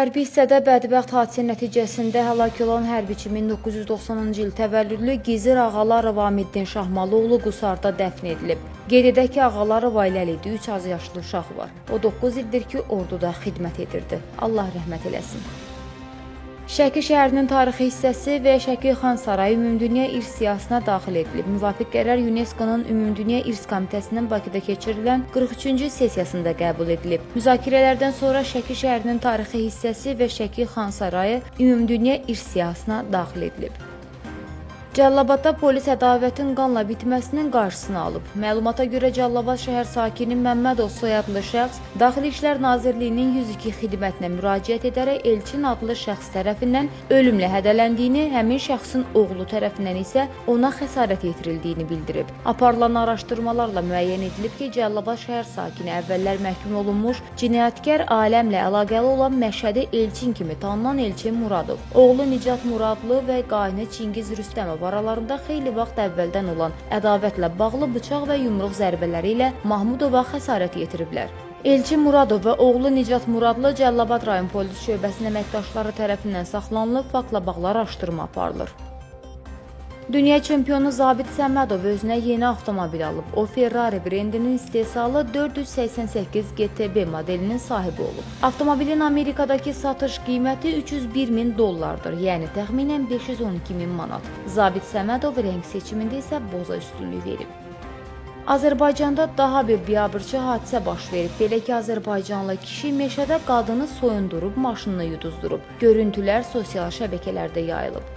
hərbi hissədə bədbəxt hadisə nəticəsində həlak olan hərbiçi 1990-cı il təvəllüdlü Gizir Ağalarov Amiddin Şahmalıoğlu Qusarda dəfn edilib. Qeyd edək ki, Ağalarov ailəlidir, 3 az yaşlı uşağı var. O 9 ildir ki, orduda xidmət edirdi. Allah rəhmət eləsin. Şəki şəhərinin tarixi hissəsi və Şəki Xan Sarayı Ümumdünya İrs siyahısına daxil edilib. Müvafiq qərar UNESCO-nun Ümumdünya İrs Komitəsinin Bakıda keçirilən 43-cü sessiyasında qəbul edilib. Müzakirələrdən sonra Şəki şəhərinin tarixi hissəsi və Şəki Xan Sarayı Ümumdünya İrs siyahısına daxil edilib. Cəlilabadda polis ədavətin qanla bitməsinin qarşısını alıb. Məlumata görə Cəlilabad şəhər sakini Məmmədov soyadlı şəxs Daxili İşlər Nazirliyinin 102 xidmətinə müraciət edərək Elçin adlı şəxs tərəfindən ölümlə hədələndiyini, həmin şəxsin oğlu tərəfindən isə ona xəsarət yetirildiyini bildirib. Aparılan araşdırmalarla müəyyən edilib ki, Cəlilabad şəhər sakini əvvəllər məhkum olunmuş, cinayətkar aləmlə əlaqəli olan Məşədi Elçin kimi tanınan Elçin Muradov, oğlu Nicat Muradlı və qaynı Çingiz Rüstəmov aralarında xeyli vaxt əvvəldən olan ədavətlə bağlı bıçaq və yumruq zərbələri ilə Mahmudova xəsarət yetiriblər. Elçin Muradov və oğlu Nicat Muradlı Cəlilabad rayon polis şöbəsinin əməkdaşları tərəfindən saxlanılıb, faktla bağlı araşdırma aparılır. Dünya çempionu Zabit Səmmədov özünə yeni avtomobil alıb. O, Ferrari brendinin istehsalı 488 GTB modelinin sahibi olub. Avtomobilin Amerikadakı satış qiyməti $301.000-dır, yəni təxminən 512.000 manat. Zabit Səmmədov rəng seçimində isə boza üstünlük verib. Azərbaycanda daha bir biabırçı hadisə baş verib. Belə ki, Azərbaycanlı kişi meşədə qadını soyundurub, maşınını yuduzdurub. Görüntülər sosial şəbəkələrdə yayılıb.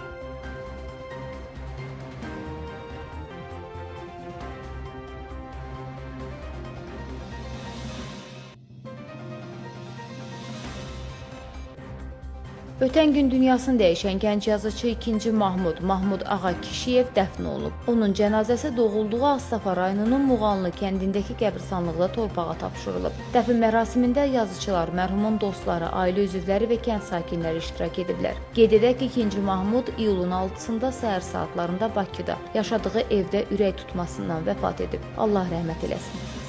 Ötən gün dünyasını dəyişən gənc yazıcı 2. Mahmud Ağa Kişiyev dəfn olunub. Onun cənazəsi doğulduğu Ağstafa rayonunun Muğanlı kəndindəki qəbirstanlıqda torpağa tapşırılıb. Dəfn mərasimində yazıçılar, mərhumun dostları, ailə üzvləri və kənd sakinləri iştirak ediblər. Qeyd edək ki, 2. Mahmud iyulun 6-sında səhər saatlarında Bakıda yaşadığı evdə ürək tutmasından vəfat edib. Allah rəhmət eləsin.